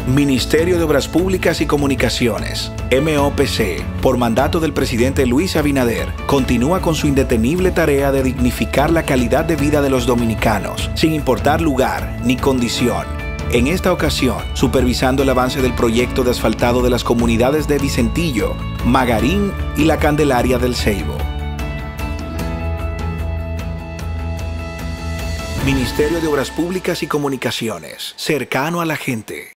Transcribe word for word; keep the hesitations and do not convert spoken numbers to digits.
Ministerio de Obras Públicas y Comunicaciones, M O P C, por mandato del presidente Luis Abinader, continúa con su indetenible tarea de dignificar la calidad de vida de los dominicanos, sin importar lugar ni condición. En esta ocasión, supervisando el avance del proyecto de asfaltado de las comunidades de Vicentillo, Magarín y La Candelaria del Ceibo. Ministerio de Obras Públicas y Comunicaciones, cercano a la gente.